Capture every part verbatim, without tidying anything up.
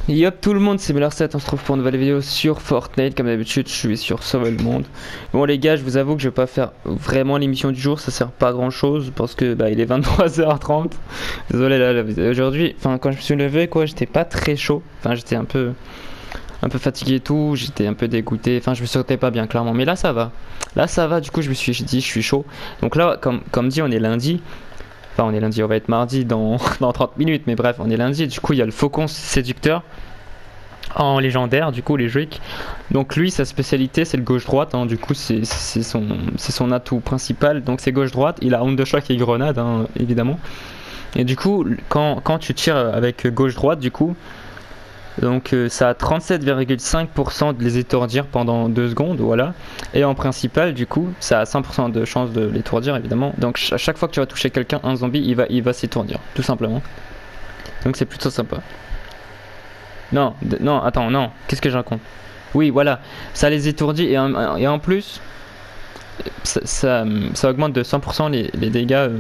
Yop tout le monde, c'est Miller sept, on se retrouve pour une nouvelle vidéo sur Fortnite. Comme d'habitude, je suis sur Sauver le Monde. Bon les gars, je vous avoue que je vais pas faire vraiment l'émission du jour, ça sert pas à grand chose parce que bah il est vingt-trois heures trente. Désolé là, là aujourd'hui, enfin quand je me suis levé quoi, j'étais pas très chaud. Enfin j'étais un peu un peu fatigué et tout, j'étais un peu dégoûté, enfin je me sentais pas bien clairement, mais là ça va. Là ça va, du coup je me suis dit je suis chaud. Donc là comme comme dit, on est lundi. Enfin, on est lundi, on va être mardi dans, dans trente minutes, mais bref, on est lundi. Du coup, il y a le Faucon Séducteur en légendaire, du coup, les Juic. Donc, lui, sa spécialité, c'est le gauche-droite. Hein, du coup, c'est son, son atout principal. Donc, c'est gauche-droite. Il a onde de choc et grenade, hein, évidemment. Et du coup, quand, quand tu tires avec gauche-droite, du coup, donc euh, ça a trente-sept virgule cinq pour cent de les étourdir pendant deux secondes, voilà. Et en principal, du coup, ça a cent pour cent de chance de l'étourdir, évidemment. Donc à chaque fois que tu vas toucher quelqu'un, un zombie, il va, il va s'étourdir, tout simplement. Donc c'est plutôt sympa. Non, non, attends, non, qu'est-ce que j'ai raconte? Oui, voilà, ça les étourdit et en, et en plus, ça, ça, ça augmente de cent pour cent les, les dégâts euh,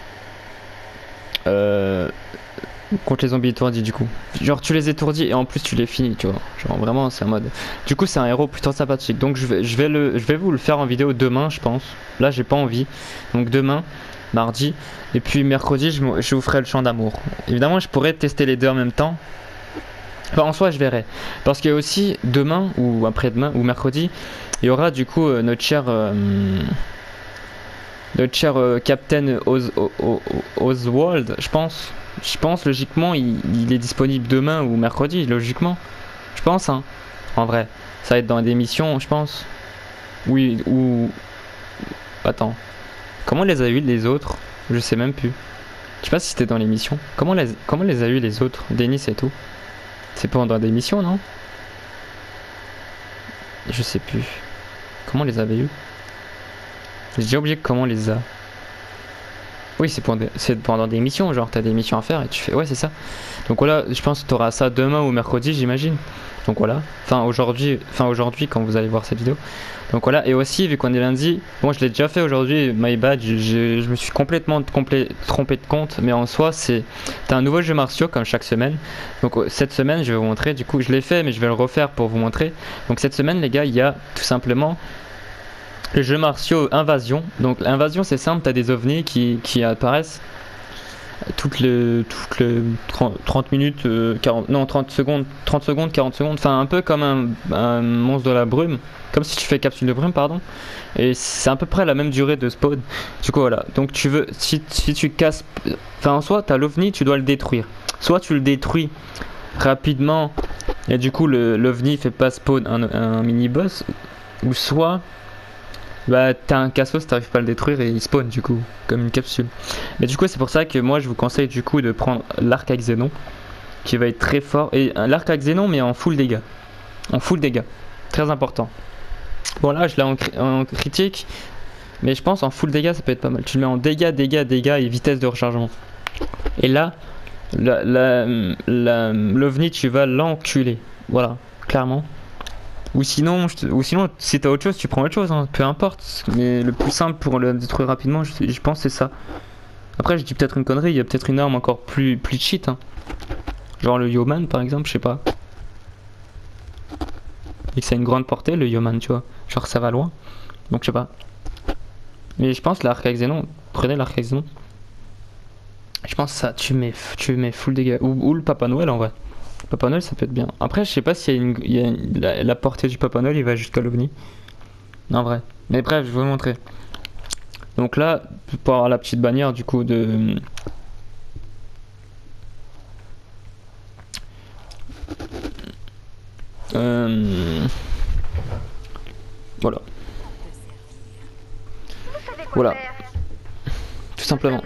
euh, contre les zombies étourdis du coup. Genre tu les étourdis et en plus tu les finis, tu vois. Genre vraiment c'est un mode. Du coup c'est un héros plutôt sympathique. Donc je vais, je vais le, je vais vous le faire en vidéo demain je pense. Là j'ai pas envie. Donc demain, mardi. Et puis mercredi je, je vous ferai le chant d'amour. Évidemment je pourrais tester les deux en même temps. Enfin en soi je verrai. Parce qu'il y a aussi demain ou après-demain ou mercredi, il y aura du coup euh, notre cher... Euh, notre cher euh, Captain Oz, Oz, Oz, Oswald, je pense. Je pense logiquement il, il est disponible demain ou mercredi, logiquement. Je pense hein. En vrai. Ça va être dans des missions, je pense. Oui, ou... Attends. Comment les a eu les autres? Je sais même plus. Je sais pas si c'était dans les missions. Comment les, comment les a eu les autres? Denis et tout. C'est pas dans des missions, non? Je sais plus. Comment les avait eu? J'ai déjà oublié comment on les a. Oui, c'est pendant, pendant des missions, genre t'as des missions à faire et tu fais ouais c'est ça. Donc voilà, je pense que t'auras ça demain ou mercredi j'imagine. Donc voilà, enfin aujourd'hui, enfin aujourd'hui quand vous allez voir cette vidéo. Donc voilà, et aussi vu qu'on est lundi, bon je l'ai déjà fait aujourd'hui, my bad, je, je, je me suis complètement complé, trompé de compte, mais en soi c'est t'as un nouveau jeu martiaux comme chaque semaine. Donc cette semaine je vais vous montrer, du coup je l'ai fait mais je vais le refaire pour vous montrer. Donc cette semaine les gars, il y a tout simplement le jeu martiaux Invasion. Donc l'invasion c'est simple, t'as des ovnis qui, qui apparaissent toutes les, toutes les trente minutes, euh, quarante, non trente secondes, trente secondes, quarante secondes, enfin un peu comme un, un monstre de la brume, comme si tu fais capsule de brume pardon. Et c'est à peu près la même durée de spawn. Du coup voilà, donc tu veux, si, si tu casses, enfin en soi t'as l'ovni, tu dois le détruire. Soit tu le détruis rapidement et du coup l'ovni fait pas spawn un, un mini boss, ou soit bah t'as un cassos, t'arrives pas à le détruire et il spawn du coup, comme une capsule. Mais du coup c'est pour ça que moi je vous conseille du coup de prendre l'arc à Xénon, qui va être très fort. Et l'arc à Xénon mais en full dégâts. En full dégâts. Très important. Bon là je l'ai en, en critique, mais je pense en full dégâts ça peut être pas mal. Tu le mets en dégâts, dégâts, dégâts et vitesse de rechargement. Et là, l'ovni tu vas l'enculer. Voilà, clairement. Ou sinon, ou sinon, si t'as autre chose, tu prends autre chose, hein, peu importe. Mais le plus simple pour le détruire rapidement, je, je pense, c'est ça. Après, je dis peut-être une connerie, il y a peut-être une arme encore plus, plus cheat. Hein. Genre le Yeoman, par exemple, je sais pas. Et que ça a une grande portée, le Yeoman, tu vois. Genre ça va loin. Donc je sais pas. Mais je pense l'arc à Xénon, prenez l'arc à Xénon. Je pense ça, tu mets, tu mets full dégâts. Ou, ou le Papa Noël en vrai. Papa Noël ça peut être bien. Après je sais pas s'il y a une, il y a une la, la portée du Papa Noël il va jusqu'à l'ovni. En vrai. Mais bref je vais vous montrer. Donc là pour avoir la petite bannière du coup de euh... voilà. Voilà. Tout simplement.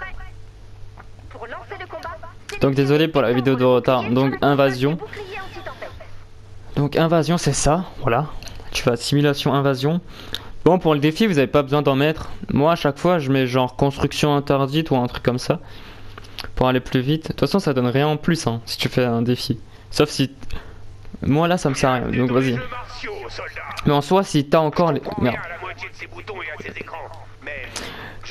Donc désolé pour la vidéo de retard. Donc invasion. Donc invasion c'est ça, voilà. Tu vas simulation invasion. Bon pour le défi vous avez pas besoin d'en mettre. Moi à chaque fois je mets genre construction interdite ou un truc comme ça. Pour aller plus vite. De toute façon ça donne rien en plus hein, si tu fais un défi. Sauf si... Moi là ça me sert à rien, donc vas-y. Mais en soi si t'as encore les... Merde.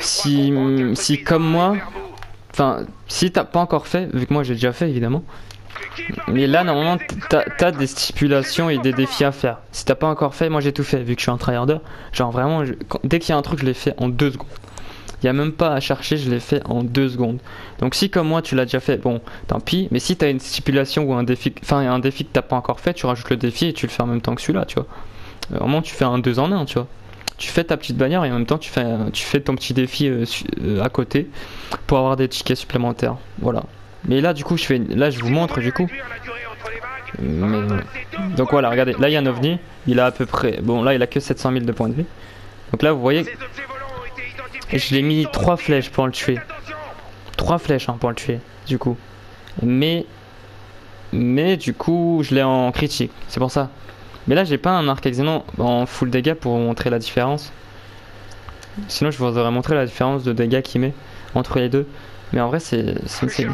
Si, si comme moi... Enfin, si t'as pas encore fait, vu que moi j'ai déjà fait évidemment, Mais là, normalement, t'as t'as des stipulations et des défis à faire. Si t'as pas encore fait, moi j'ai tout fait, vu que je suis un tryharder. Genre vraiment, je- quand- dès qu'il y a un truc, je l'ai fait en deux secondes. Il y a même pas à chercher, je l'ai fait en deux secondes. Donc si comme moi, tu l'as déjà fait, bon, tant pis. Mais si t'as une stipulation ou un défi, enfin un défi que t'as pas encore fait, tu rajoutes le défi et tu le fais en même temps que celui-là, tu vois. Euh, Vraiment, tu fais un deux en un, tu vois. Tu fais ta petite bannière et en même temps, tu fais, tu fais ton petit défi euh, su- euh, à côté pour avoir des tickets supplémentaires. Voilà. Mais là, du coup, je fais, là, je vous montre, du coup. Mais, donc voilà, regardez, là il y a un ovni, il a à peu près, bon là il a que sept cent mille de points de vie. Donc là vous voyez, et je l'ai mis trois flèches pour le tuer. Trois flèches hein, pour le tuer, du coup. Mais, mais du coup je l'ai en critique, c'est pour ça. Mais là j'ai pas un arc xénon en full dégâts pour vous montrer la différence. Sinon je vous aurais montré la différence de dégâts qu'il met entre les deux. Mais en vrai c'est c'est insane.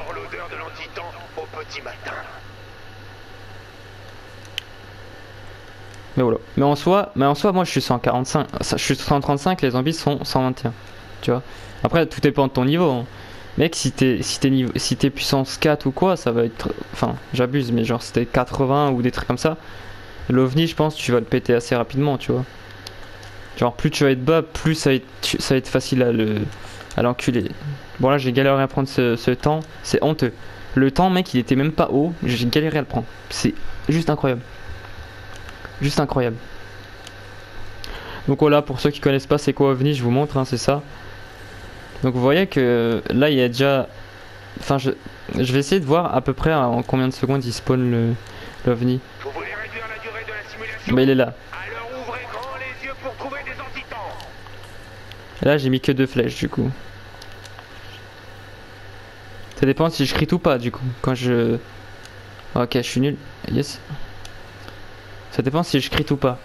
Mais voilà. Mais en soi, mais en soi, moi je suis cent quarante-cinq, je suis cent trente-cinq, les zombies sont cent vingt et un. Tu vois. Après, tout dépend de ton niveau. Hein. Mec, si t'es si t'es niveau, si t'es puissance quatre ou quoi, ça va être, enfin, j'abuse, mais genre si t'es quatre-vingts ou des trucs comme ça, l'ovni, je pense, tu vas le péter assez rapidement, tu vois. Genre plus tu vas être bas, plus ça va être, ça va être facile à le, à l'enculer. Bon là, j'ai galéré à prendre ce, ce temps, c'est honteux. Le temps, mec, il était même pas haut, j'ai galéré à le prendre. C'est juste incroyable. Juste incroyable. Donc voilà, pour ceux qui connaissent pas c'est quoi OVNI, je vous montre, hein, c'est ça. Donc vous voyez que là il y a déjà... Enfin je, je vais essayer de voir à peu près en combien de secondes il spawn le l'OVNI. Mais il est là. Et là j'ai mis que deux flèches du coup. Ça dépend si je crie ou pas du coup. Quand je... Ok, je suis nul. Yes. Ça dépend si je crie ou pas.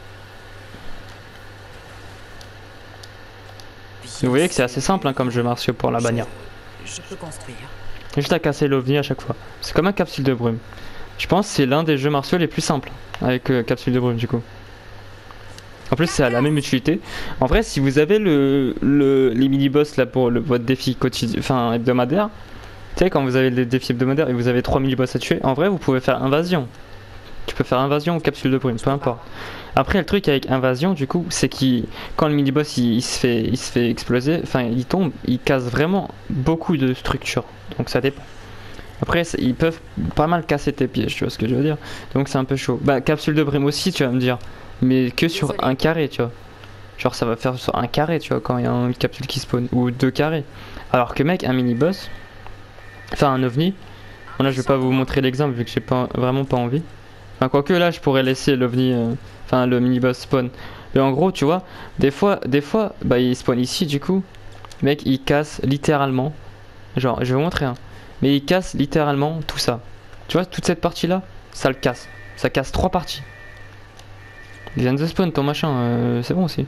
Vous voyez que c'est assez simple hein, comme jeu martiaux pour la bannière. Je peux construire. Juste à casser l'ovni à chaque fois. C'est comme un capsule de brume. Je pense que c'est l'un des jeux martiaux les plus simples avec euh, capsule de brume du coup. En plus c'est à la même utilité. En vrai si vous avez le, le les mini-boss là pour le, votre défi quotidien, enfin hebdomadaire. Tu sais quand vous avez les défis hebdomadaires et vous avez trois mini-boss à tuer, en vrai vous pouvez faire invasion. Tu peux faire invasion ou capsule de brume, peu importe. Après le truc avec invasion du coup c'est qu'il quand le mini boss il, il se fait il se fait exploser, enfin il tombe, il casse vraiment beaucoup de structures. Donc ça dépend. Après ils peuvent pas mal casser tes pièges, tu vois ce que je veux dire. Donc c'est un peu chaud. Bah capsule de brume aussi tu vas me dire, mais que sur un carré tu vois. Genre ça va faire sur un carré tu vois quand il y a une capsule qui spawn ou deux carrés. Alors que mec un mini boss, enfin un ovni. Bon, là je vais pas vous montrer l'exemple vu que j'ai pas vraiment pas envie. Enfin, quoique là, je pourrais laisser l'ovni, euh, enfin le mini-boss spawn. Mais en gros, tu vois, des fois, des fois, bah il spawn ici du coup. Mec, il casse littéralement. Genre, je vais vous montrer un. Mais il casse littéralement tout ça. Tu vois, toute cette partie-là, ça le casse. Ça casse trois parties. Il vient de spawn ton machin, euh, c'est bon aussi.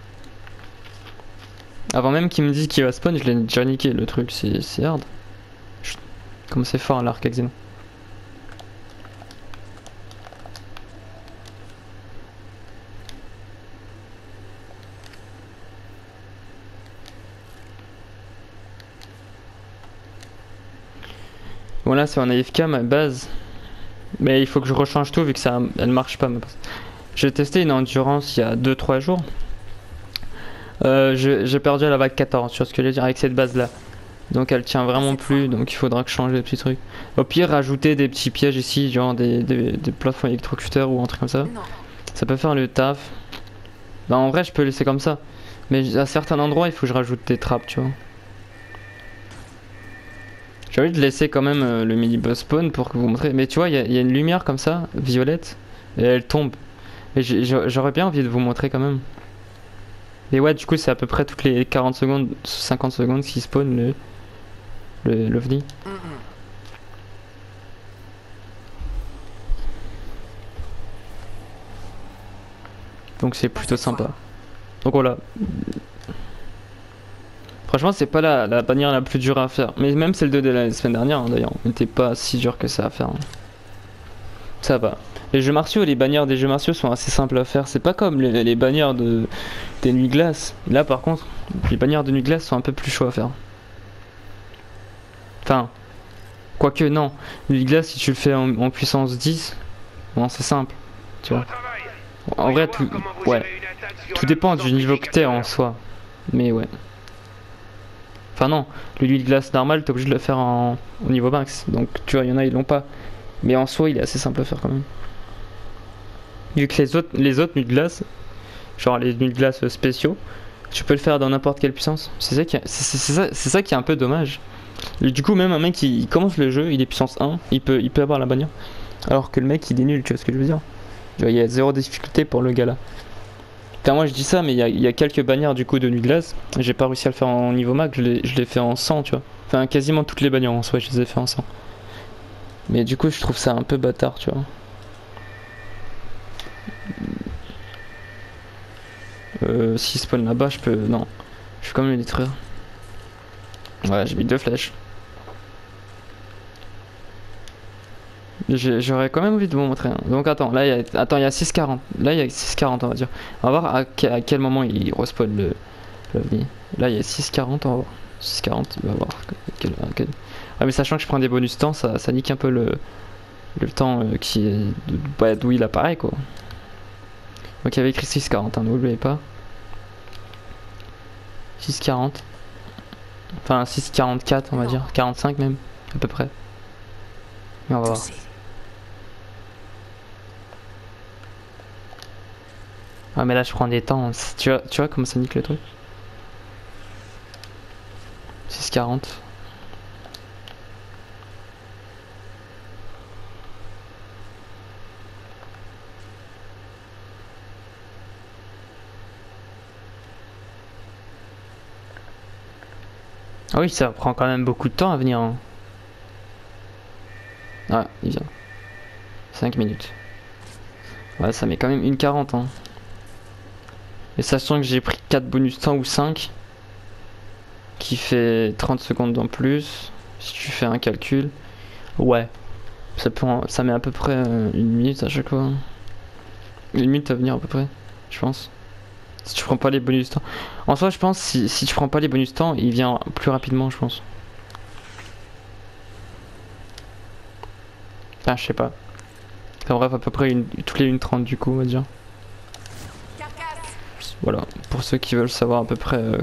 Avant même qu'il me dise qu'il va spawn, je l'ai déjà niqué le truc, c'est hard. Chut. Comme c'est fort l'arc Xénon. Bon là c'est en A F K ma base. Mais il faut que je rechange tout vu que ça elle marche pas ma base. J'ai testé une endurance il y a deux trois jours. Euh, J'ai perdu à la vague quatorze, tu vois ce que je veux dire, avec cette base là. Donc elle tient vraiment plus, donc il faudra que je change les petits trucs. Au pire rajouter des petits pièges ici, genre des, des, des plafonds électrocuteurs ou un truc comme ça. Ça peut faire le taf. Bah en vrai je peux laisser comme ça. Mais à certains endroits il faut que je rajoute des trappes, tu vois. J'ai envie de laisser quand même euh, le mini boss spawn pour que vous montrez. Mais tu vois, il y, y a une lumière comme ça, violette, et elle tombe. Et j'aurais bien envie de vous montrer quand même. Et ouais, du coup, c'est à peu près toutes les quarante secondes, cinquante secondes qui spawn le le l'ovni. Donc c'est plutôt sympa. Donc voilà. Franchement, c'est pas la, la bannière la plus dure à faire. Mais même celle de, de la semaine dernière, hein, d'ailleurs, n'était pas si dur que ça à faire. Hein. Ça va. Les jeux martiaux, les bannières des jeux martiaux sont assez simples à faire. C'est pas comme les, les bannières de, des nuits glaces. Là, par contre, les bannières de nuit glace sont un peu plus chauds à faire. Enfin, Quoique non, l'huile glace si tu le fais en, en puissance dix, bon c'est simple, tu vois. En vrai tout, ouais, tout dépend du niveau que t'es en soi, mais ouais. Enfin non, l'huile glace normale t'es obligé de le faire en, au niveau max, donc tu vois il y en a ils l'ont pas, mais en soi il est assez simple à faire quand même. Vu que les autres, les autres nuits de glace, genre les nuits de glace spéciaux, tu peux le faire dans n'importe quelle puissance. C'est ça, qui est, c'est, c'est, ça, c'est ça qui est un peu dommage. Du coup, même un mec qui il commence le jeu, il est puissance un, il peut, il peut avoir la bannière. Alors que le mec il est nul, tu vois ce que je veux dire. Genre, il y a zéro difficulté pour le gars là. Enfin, moi je dis ça, mais il y a, il y a quelques bannières du coup de nuit de glace. J'ai pas réussi à le faire en niveau max, je l'ai, je l'ai fait en cent, tu vois. Enfin, quasiment toutes les bannières en soi, je les ai fait en cent. Mais du coup, je trouve ça un peu bâtard, tu vois. Euh, s'il spawn là-bas, je peux. Non. Je peux quand même le détruire. Ouais, j'ai mis deux flèches. J'ai- J'aurais quand même envie de vous montrer. Hein. Donc attends, là il y a, attends, il y a six quarante. Là il y a six quarante, on va dire. On va voir à, que- à quel moment il respawn le l'ovni. Là il y a six quarante, on va voir. six quarante, il va voir. Quel, quel... Ouais, mais sachant que je prends des bonus temps, ça, ça nique un peu le, le temps euh, qui est bah, d'où il apparaît quoi. Donc il y avait écrit six quarante, hein, n'oubliez pas. six quarante. Enfin six quarante-quatre on va dire. quarante-cinq même, à peu près. Mais on va voir. Ah mais là je prends des temps, tu vois, tu vois comment ça nique le truc. six quarante. Ah oui, ça prend quand même beaucoup de temps à venir. Hein. Ah, il vient. cinq minutes. Ouais, ça met quand même une quarante. Hein. Et sachant que j'ai pris quatre bonus temps ou cinq, qui fait trente secondes en plus, si tu fais un calcul, ouais, ça, prend, ça met à peu près une minute à chaque fois. Une minute à venir à peu près, je pense. Si tu prends pas les bonus temps. En soi, je pense, si, si tu prends pas les bonus temps, il vient plus rapidement, je pense. Ah, je sais pas. Enfin bref, à peu près une, toutes les une trente du coup, on va dire. Voilà, pour ceux qui veulent savoir à peu près euh,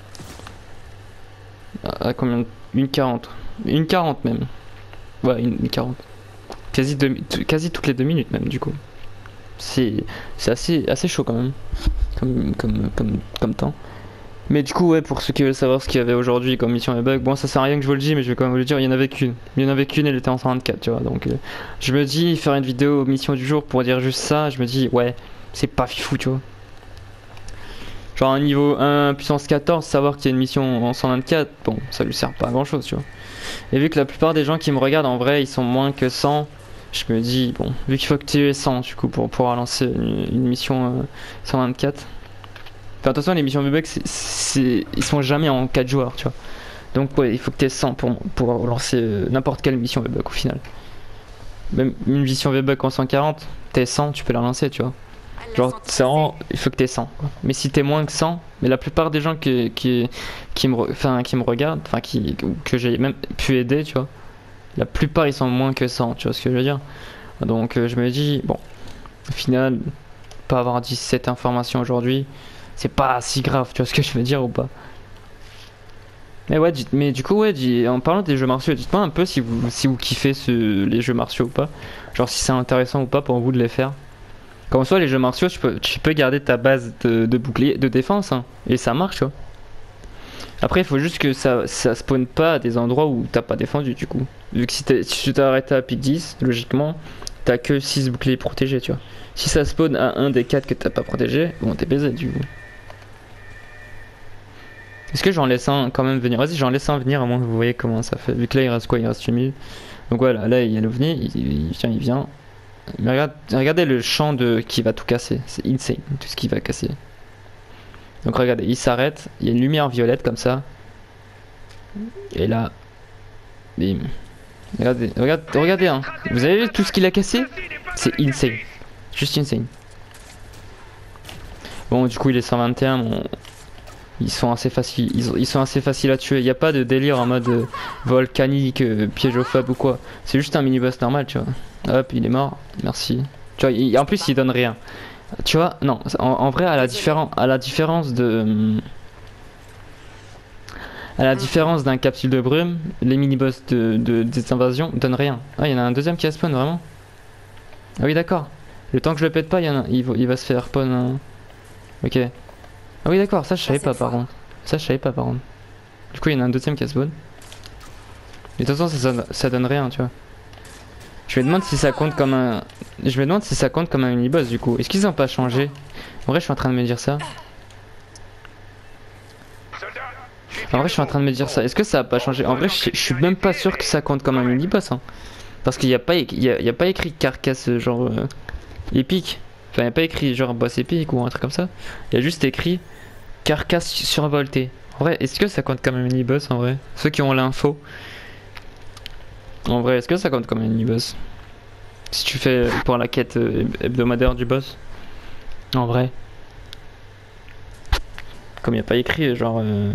à, à combien. Une quarante. Une quarante même. Ouais, une, une quarante. Quasi, deux, quasi toutes les deux minutes même du coup. C'est assez, assez chaud quand même. Comme, comme, comme, comme temps. Mais du coup, ouais, pour ceux qui veulent savoir ce qu'il y avait aujourd'hui comme mission et bug, bon, ça sert à rien que je vous le dise, mais je vais quand même vous le dire, il y en avait qu'une. Il y en avait qu'une, elle était en cent vingt-quatre, tu vois. Donc, euh, je me dis, faire une vidéo mission du jour pour dire juste ça, je me dis, ouais, c'est pas fifou, tu vois. Genre, un niveau un, puissance quatorze, savoir qu'il y a une mission en cent vingt-quatre, bon, ça lui sert pas à grand chose, tu vois. Et vu que la plupart des gens qui me regardent, en vrai, ils sont moins que cent, je me dis, bon, vu qu'il faut que tu aies cent, du coup, pour pouvoir lancer une, une mission euh, cent vingt-quatre. Enfin, attention, les missions V-Bucks, c'est, ils sont jamais en quatre joueurs, tu vois. Donc, ouais, il faut que tu aies cent pour, pour lancer euh, n'importe quelle mission V-Buck au final. Même une mission V-Buck en cent quarante, t'es cent, tu peux la lancer, tu vois. Genre, c'est vraiment, il faut que t'aies cent. Quoi. Mais si t'es moins que cent, mais la plupart des gens qui, qui, qui, me, enfin, qui me regardent, enfin, qui, que j'ai même pu aider, tu vois, la plupart ils sont moins que cent, tu vois ce que je veux dire. Donc, euh, je me dis, bon, au final, pas avoir dix-sept informations aujourd'hui, c'est pas si grave, tu vois ce que je veux dire ou pas. Mais ouais, mais du coup, ouais, en parlant des jeux martiaux, dites-moi un peu si vous, si vous kiffez ce, les jeux martiaux ou pas. Genre si c'est intéressant ou pas pour vous de les faire. Comme soit les jeux martiaux, tu peux, tu peux garder ta base de, de bouclier, de défense, hein, et ça marche, tu vois. Après, il faut juste que ça, ça spawn pas à des endroits où t'as pas défendu, du coup. Vu que si, si tu t'es arrêté à pic dix, logiquement, t'as que six boucliers protégés, tu vois. Si ça spawn à un des quatre que t'as pas protégé, bon, t'es baisé, du coup. Est-ce que j'en laisse un quand même venir? Vas-y, j'en laisse un venir, à moins que vous voyez comment ça fait. Vu que là, il reste quoi? Il reste une minute. Donc voilà, là, il y a l'ovni, il, il vient, il vient. Mais regarde, regardez le champ de qui va tout casser. C'est insane, tout ce qui va casser. Donc regardez, il s'arrête, il y a une lumière violette comme ça. Et là, bim. Regardez, regardez, regardez, hein. Vous avez vu tout ce qu'il a cassé? C'est insane. Juste insane. Bon, du coup, il est cent vingt et un. Mon, Ils sont assez faciles, ils, ils sont assez faciles à tuer. Il n'y a pas de délire en mode euh, volcanique, euh, piège au fab ou quoi. C'est juste un mini-boss normal, tu vois. Hop, il est mort, merci. Tu vois, il, en plus il donne rien. Tu vois, non, en, en vrai, à la, différen, à la différence de... À la différence d'un capsule de brume, les mini-boss de, de, des invasions donnent rien. Ah, il y en a un deuxième qui a spawn, vraiment? Ah oui, d'accord. Le temps que je le pète pas, il, y en a, il, va, il va se faire spawn. Hein. Ok. Ah oui, d'accord, ça je savais pas par contre. Ça je savais pas par contre. Du coup, il y en a un deuxième qui a spawn. Mais de toute façon, ça, ça, ça donne rien, tu vois. Je me demande si ça compte comme un... Je me demande si ça compte comme un mini-boss, du coup. Est-ce qu'ils ont pas changé? En vrai, je suis en train de me dire ça. En vrai, je suis en train de me dire ça. Est-ce que ça a pas changé? En vrai, je, je suis même pas sûr que ça compte comme un mini-boss. Hein. Parce qu'il n'y a, y a, y a pas écrit carcasse genre euh, épique. Enfin, il n'y a pas écrit genre boss épique ou un truc comme ça. Il y a juste écrit carcasse survoltée. En vrai, est-ce que ça compte comme un mini-boss en vrai? Ceux qui ont l'info. En vrai, est-ce que ça compte comme un mini-boss? Si tu fais pour la quête euh, hebdomadaire du boss. En vrai. Comme il n'y a pas écrit genre... Euh,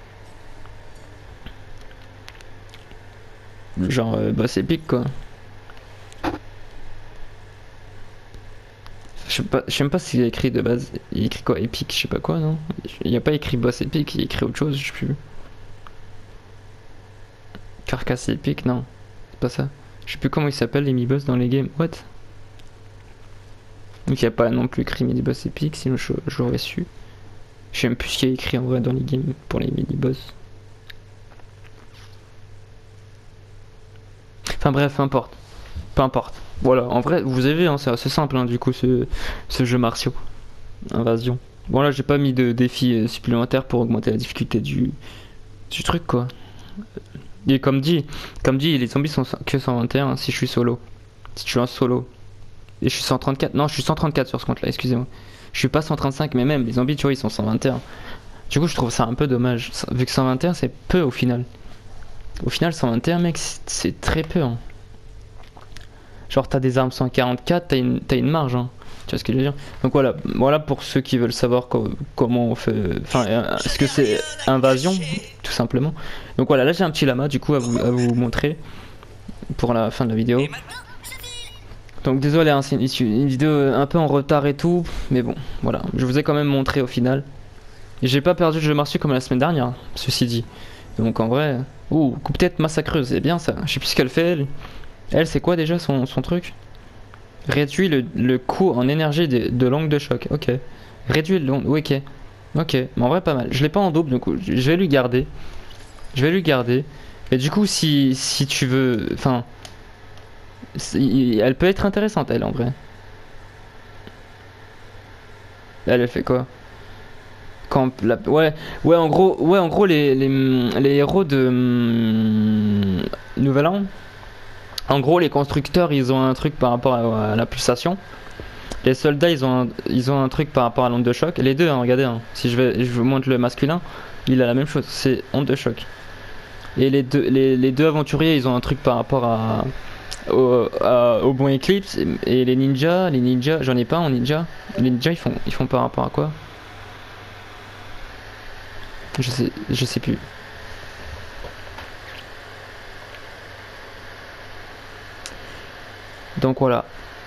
genre euh, boss épique quoi. Je sais pas, je sais même pas s'il a écrit de base. Il écrit quoi? Épique, je sais pas quoi, non? Il n'y a pas écrit boss épique, il a écrit autre chose, je sais plus. Carcasse épique, non. C'est pas ça. Je sais plus comment ils s'appellent les mini-boss dans les games. What? Donc il n'y a pas non plus écrit mini-boss épique, sinon j'aurais su. Je sais même plus ce qu'il y a écrit en vrai dans les games pour les mini-boss. Enfin bref, peu importe. Peu importe. Voilà, en vrai, vous avez, hein, c'est assez simple hein, du coup ce, ce jeu martiaux. Invasion. Bon là j'ai pas mis de défi euh, supplémentaire pour augmenter la difficulté du, du truc quoi. Et comme dit, comme dit, les zombies sont que cent vingt et un si je suis solo. Si je suis en solo. Et je suis cent trente-quatre. Non, je suis cent trente-quatre sur ce compte là, excusez-moi. Je suis pas cent trente-cinq, mais même les zombies, tu vois, ils sont cent vingt et un. Du coup, je trouve ça un peu dommage. Vu que cent vingt et un, c'est peu au final. Au final, cent vingt et un, mec, c'est très peu. Hein. Genre, t'as des armes cent quarante-quatre, t'as une, t'as une marge. Hein. Tu vois ce que je veux dire? Donc voilà, voilà pour ceux qui veulent savoir co comment on fait. Enfin, euh, est-ce que c'est invasion, tout simplement. Donc voilà, là j'ai un petit lama du coup à vous, à vous montrer pour la fin de la vidéo. Donc désolé, hein, c'est une, une vidéo un peu en retard et tout, mais bon, voilà, je vous ai quand même montré au final. Et j'ai pas perdu le jeu martial comme la semaine dernière, ceci dit. Donc en vrai, ouh, coup peut-être massacreuse, c'est bien ça. Je sais plus ce qu'elle fait elle. Elle, c'est quoi déjà son, son truc? Réduit le, le coût en énergie de, de l'ongle de choc. Ok. Réduit le long. Ok. Ok. Mais en vrai, pas mal. Je l'ai pas en double, donc je vais lui garder. Je vais lui garder. Et du coup, si, si tu veux. Enfin. Elle peut être intéressante, elle, en vrai. Elle, elle fait quoi? Quand la, ouais, ouais, en gros, ouais, en gros, les, les, les héros de hum, Nouvel An. En gros, les constructeurs, ils ont un truc par rapport à, à la pulsation. Les soldats, ils ont, un, ils ont un truc par rapport à l'onde de choc. Les deux, hein, regardez, hein. Si je, vais, je vous montre le masculin, il a la même chose, c'est onde de choc. Et les deux, les, les deux aventuriers, ils ont un truc par rapport à, au, à, au bon Eclipse. Et, et les ninjas, les ninjas, j'en ai pas en ninja. Les ninjas, ils font, ils font par rapport à quoi? Je sais, je sais plus. Donc voilà.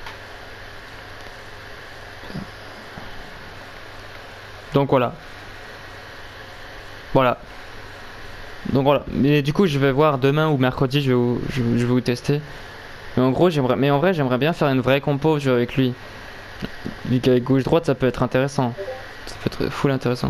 Donc voilà. Voilà. Donc voilà. Mais du coup, je vais voir demain ou mercredi, je vais vous, je, je vais vous tester. Mais en gros, j'aimerais, mais en vrai, j'aimerais bien faire une vraie compo avec lui. Vu qu'avec gauche-droite, ça peut être intéressant. Ça peut être full intéressant.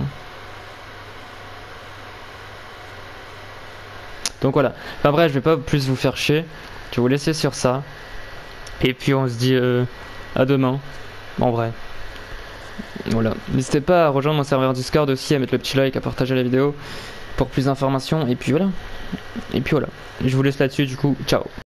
Donc voilà. Enfin bref, je vais pas plus vous faire chier. Je vais vous laisser sur ça. Et puis on se dit euh, à demain. En vrai. Voilà. N'hésitez pas à rejoindre mon serveur Discord aussi, à mettre le petit like, à partager la vidéo pour plus d'informations. Et puis voilà. Et puis voilà. Je vous laisse là-dessus du coup. Ciao.